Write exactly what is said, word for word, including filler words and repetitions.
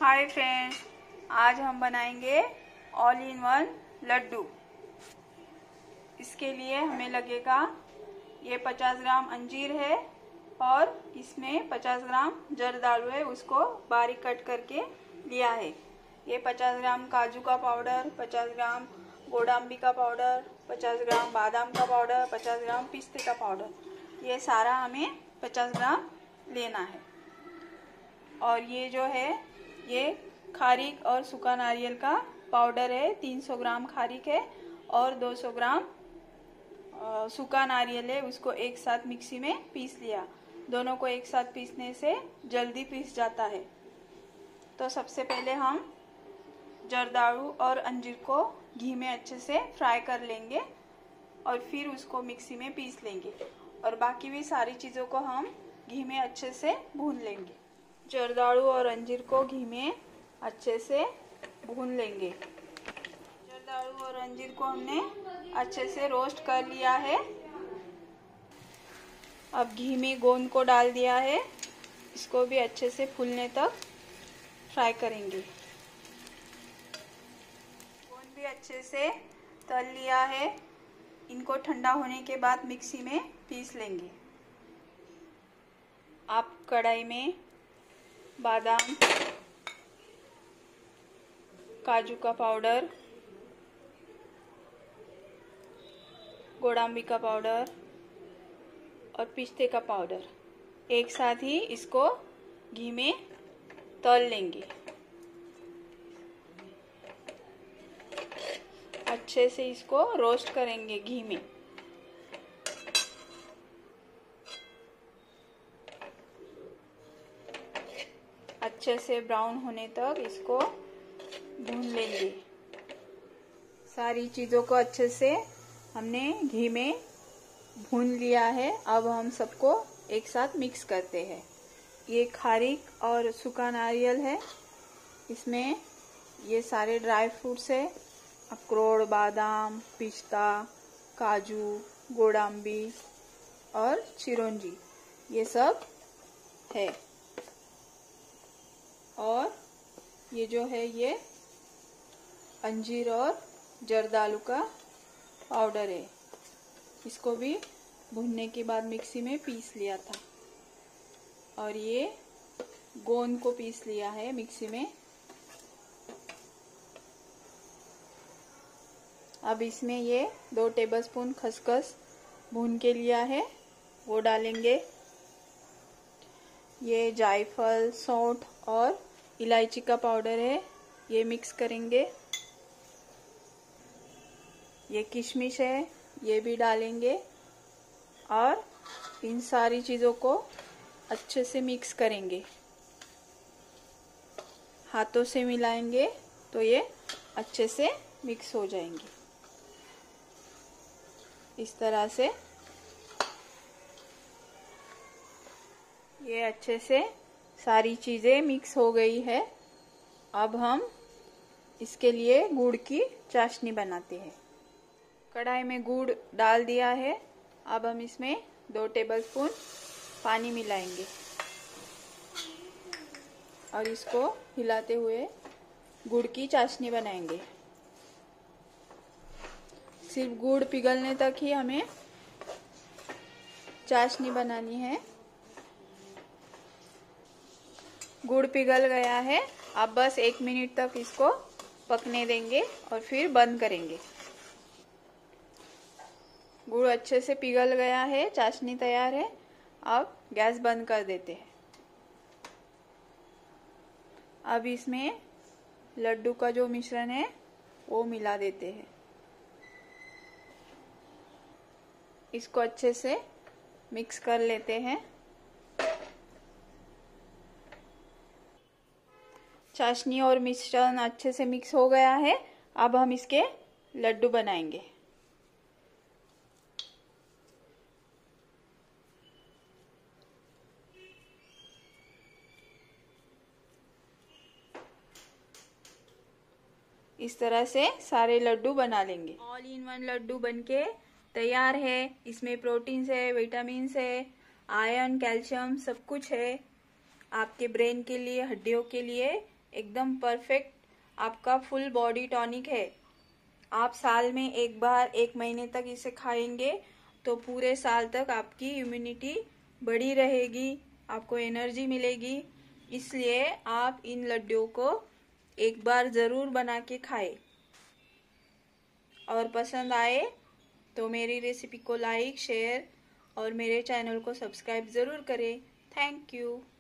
Hi friends, आज हम बनाएंगे ऑल इन वन लड्डू। इसके लिए हमें लगेगा ये पचास ग्राम अंजीर है और इसमें पचास ग्राम जरदालू है, उसको बारीक कट करके लिया है। ये पचास ग्राम काजू का पाउडर, पचास ग्राम गोडांबी का पाउडर, पचास ग्राम बादाम का पाउडर, पचास ग्राम पिस्ते का पाउडर, ये सारा हमें पचास ग्राम लेना है। और ये जो है ये खारीक और सूखा नारियल का पाउडर है, तीन सौ ग्राम खारीक है और दो सौ ग्राम सूखा नारियल है, उसको एक साथ मिक्सी में पीस लिया। दोनों को एक साथ पीसने से जल्दी पीस जाता है। तो सबसे पहले हम जरदालू और अंजीर को घी में अच्छे से फ्राई कर लेंगे और फिर उसको मिक्सी में पीस लेंगे और बाकी भी सारी चीज़ों को हम घी में अच्छे से भून लेंगे। जरदालू और अंजीर को घी में अच्छे से भून लेंगे। जरदालू और अंजीर को हमने अच्छे से रोस्ट कर लिया है। अब घी में गोंद को डाल दिया है, इसको भी अच्छे से फूलने तक फ्राई करेंगे। गोंद भी अच्छे से तल लिया है, इनको ठंडा होने के बाद मिक्सी में पीस लेंगे। आप कढ़ाई में बादाम, काजू का पाउडर, गोडांबी का पाउडर और पिस्ते का पाउडर एक साथ ही इसको घी में तल लेंगे। अच्छे से इसको रोस्ट करेंगे घी में। अच्छे से ब्राउन होने तक इसको भून लेंगे। सारी चीज़ों को अच्छे से हमने घी में भून लिया है। अब हम सबको एक साथ मिक्स करते हैं। ये खारीक और सूखा नारियल है, इसमें ये सारे ड्राई फ्रूट्स है, अखरोट, बादाम, पिस्ता, काजू, गोडांबी और चिरौंजी, ये सब है। और ये जो है ये अंजीर और जरदालू का पाउडर है, इसको भी भूनने के बाद मिक्सी में पीस लिया था। और ये गोंद को पीस लिया है मिक्सी में। अब इसमें ये दो टेबलस्पून खसखस भून के लिया है, वो डालेंगे। ये जायफल, सौंठ और इलायची का पाउडर है, ये मिक्स करेंगे। ये किशमिश है, ये भी डालेंगे और इन सारी चीज़ों को अच्छे से मिक्स करेंगे। हाथों से मिलाएंगे तो ये अच्छे से मिक्स हो जाएंगे। इस तरह से ये अच्छे से सारी चीज़ें मिक्स हो गई है। अब हम इसके लिए गुड़ की चाशनी बनाते हैं। कढ़ाई में गुड़ डाल दिया है। अब हम इसमें दो टेबलस्पून पानी मिलाएंगे और इसको हिलाते हुए गुड़ की चाशनी बनाएंगे। सिर्फ गुड़ पिघलने तक ही हमें चाशनी बनानी है। गुड़ पिघल गया है, अब बस एक मिनट तक इसको पकने देंगे और फिर बंद करेंगे। गुड़ अच्छे से पिघल गया है, चाशनी तैयार है। अब गैस बंद कर देते हैं। अब इसमें लड्डू का जो मिश्रण है वो मिला देते हैं। इसको अच्छे से मिक्स कर लेते हैं। चाशनी और मिश्रण अच्छे से मिक्स हो गया है। अब हम इसके लड्डू बनाएंगे। इस तरह से सारे लड्डू बना लेंगे। ऑल इन वन लड्डू बनके तैयार है। इसमें प्रोटीन्स है, विटामिन्स है, आयरन, कैल्शियम सब कुछ है। आपके ब्रेन के लिए, हड्डियों के लिए एकदम परफेक्ट आपका फुल बॉडी टॉनिक है। आप साल में एक बार एक महीने तक इसे खाएंगे तो पूरे साल तक आपकी इम्यूनिटी बढ़ी रहेगी, आपको एनर्जी मिलेगी। इसलिए आप इन लड्डुओं को एक बार ज़रूर बना के खाएं। और पसंद आए तो मेरी रेसिपी को लाइक, शेयर और मेरे चैनल को सब्सक्राइब ज़रूर करें। Thank you.